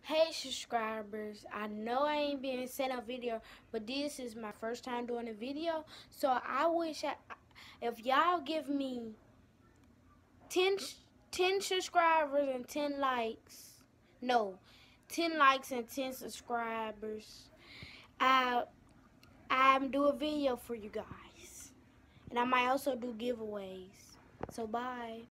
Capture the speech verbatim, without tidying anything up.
Hey subscribers, I know I ain't been sent a video, but this is my first time doing a video, so I wish I, if y'all give me ten, ten subscribers and ten likes, no, ten likes and ten subscribers, I, I'm do a video for you guys, and I might also do giveaways, so bye.